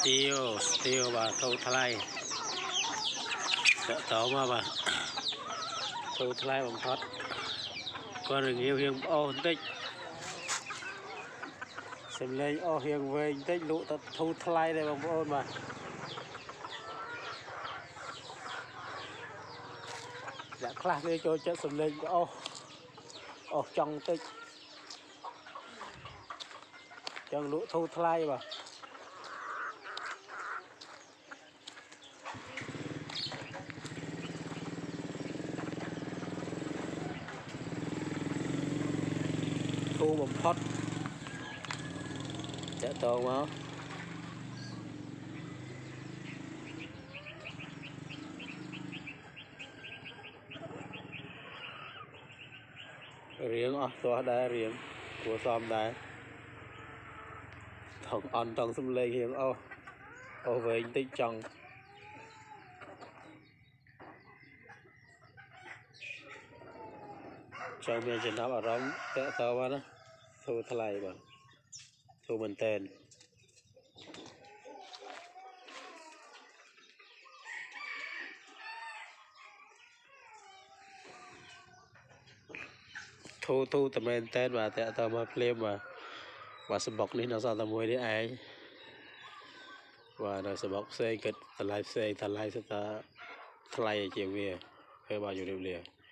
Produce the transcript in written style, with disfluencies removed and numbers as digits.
steel và thâu thay đỡ tấu mà bà thâu thay bằng thoát con rừng yêu hiền ô tích xem lên ô hiền về tích lũ tập thâu thay đây bằng ôn mà dạ class đi cho chất xem lên ô ô trong tích trong lũ thâu thay mà thu bằng thoát chợ to máu riêng to đá riêng của xóm đá thằng ăn trong xâm lê hiền ô về anh tích trong trong miền trên ở rong tệ to quá đó thu thay bằng thu mình tên thu tầm men tên và tệ tao mà plem và sập bọc đi nó sao tao mua đi ai và nó sập bọc xe kịch tao lại xe ta lại chiều về hơi bao nhiêu điều liền